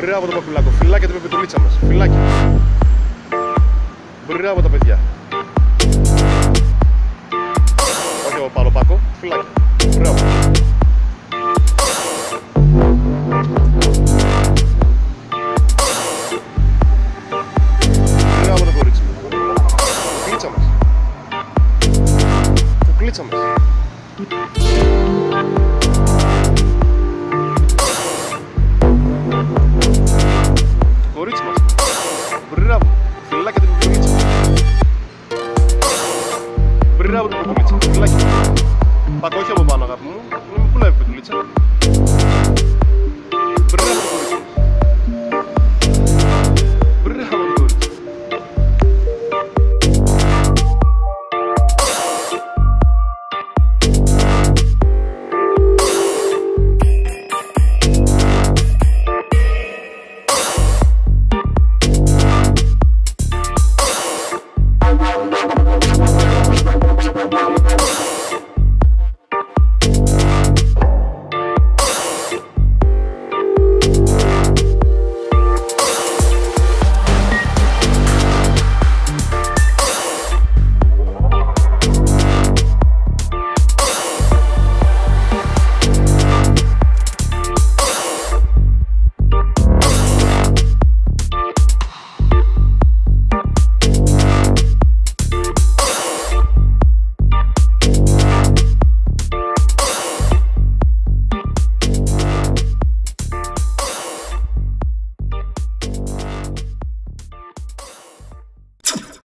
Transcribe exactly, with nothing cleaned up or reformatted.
Μπράβο το παπουλάκο, φιλάκια την πεπιτουλίτσα μας. Φιλάκια. Μπράβο τα παιδιά. Όχι ο Παλοπάκο, φιλάκια. Μπράβο. Μπράβο το κορίτσι μου. Κουκλίτσα μας. Κουκλίτσα μας. Κορίτσι μας. Μπράβο. Φιλάκια την πεπιτουλίτσα. Μπράβο την πεπιτουλίτσα. Φιλάκια. Πακ, όχι από πάνω αγάπη μου. Μην πουλάει η πεπιτουλίτσα.